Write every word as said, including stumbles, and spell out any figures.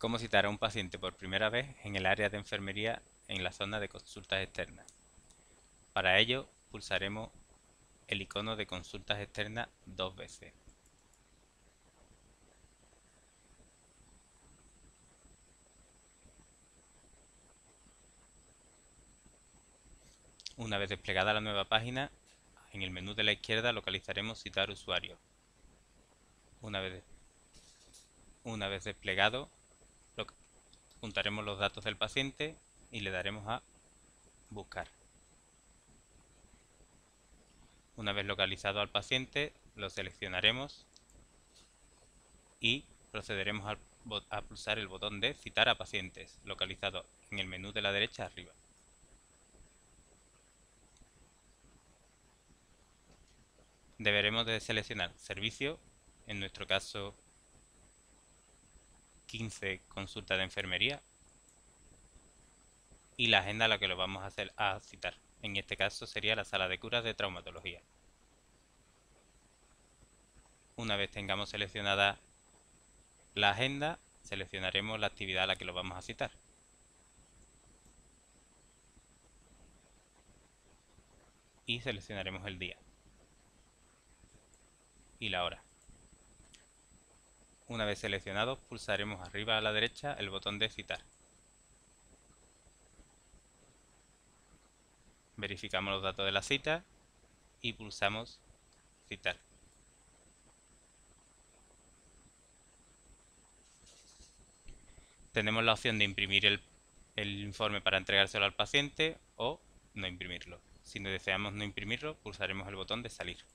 Cómo citar a un paciente por primera vez en el área de enfermería en la zona de consultas externas. Para ello, pulsaremos el icono de consultas externas dos veces. Una vez desplegada la nueva página, en el menú de la izquierda localizaremos citar usuario. Una vez, una vez desplegado, juntaremos los datos del paciente y le daremos a buscar. Una vez localizado al paciente, lo seleccionaremos y procederemos a, a pulsar el botón de citar a pacientes, localizado en el menú de la derecha arriba. Deberemos de seleccionar servicio, en nuestro caso quince consultas de enfermería, y la agenda a la que lo vamos a, hacer, a citar. En este caso sería la sala de curas de traumatología. Una vez tengamos seleccionada la agenda, seleccionaremos la actividad a la que lo vamos a citar. Y seleccionaremos el día y la hora. Una vez seleccionados, pulsaremos arriba a la derecha el botón de citar. Verificamos los datos de la cita y pulsamos citar. Tenemos la opción de imprimir el, el informe para entregárselo al paciente o no imprimirlo. Si no deseamos no imprimirlo, pulsaremos el botón de salir.